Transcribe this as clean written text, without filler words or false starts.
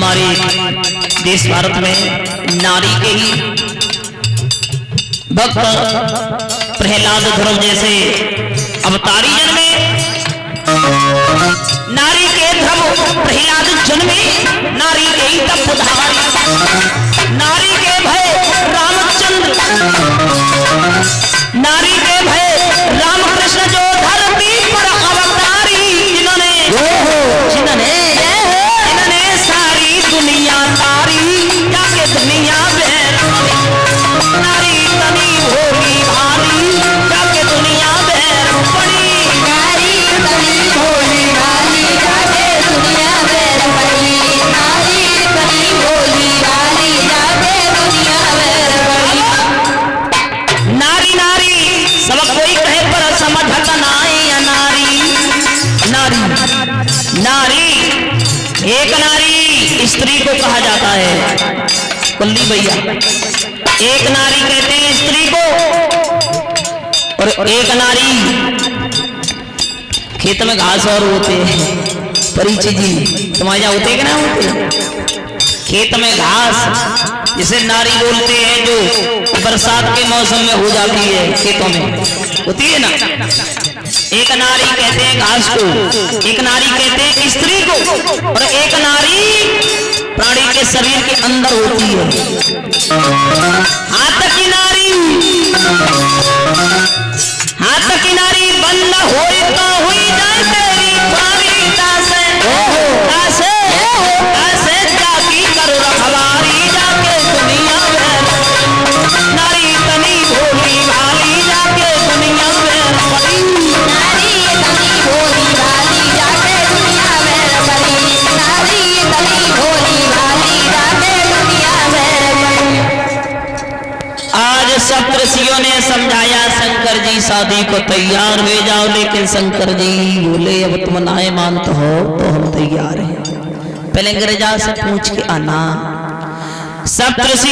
हमारे देश भारत में नारी के ही भक्त प्रहलाद ध्रुव जैसे अवतारी जन्मे, नारी के ध्रुव प्रहलाद जन्मे, नारी के ही तप उधारी, नारी के भय रामचंद्र, नारी के भय रामकृष्ण जो धरती पर अवतारी, जिन्होंने सारी दुनिया तारी, जाके दुनिया बेरानी, नारी तनी भोली भाली, जाके दुनिया बेर पड़ी, नारी तनी भोली भाली, जाके दुनिया बेर पड़ी, नारी तनी भोली भाली, जाके दुनिया बेर पड़ी। नारी नारी सब कोई कहे पर समझत नाई नारी, नारी नारी एक नारी स्त्री को कहा जाता है। कुल्ली भैया एक नारी कहते हैं स्त्री को, और एक नारी खेत में घास और होते हैं। परिचय जी तुम्हारे यहाँ होते कि ना होते? खेत में घास जिसे नारी बोलते हैं, जो बरसात के मौसम में हो जाती है, खेतों में होती है ना। एक नारी कहते हैं घास को, एक नारी कहते हैं स्त्री को, और एक नारी प्राणी के शरीर के अंदर होती है। हाथ की नारी, हाथ की नारी बंद होई तो हुई जाए तेरी भारी, दासे दासे दासे जाकी करो रखवारी, जाके दुनिया में नारी तनी भोली भाली, जाके दुनिया में पड़ी, नारी तनी भोली भाली, जाके दुनिया में पड़ी, नारी तनी भोली भाली, जाके दुनिया में पड़ी। आज सप्तऋषियों ने समझाया शंकर जी शादी को तैयार हो जाओ, लेकिन शंकर जी बोले अब तुम नाए मानते हो तो हम तैयार हैं, पहले अंग्रेजा से पूछ के आना। सप्तऋषि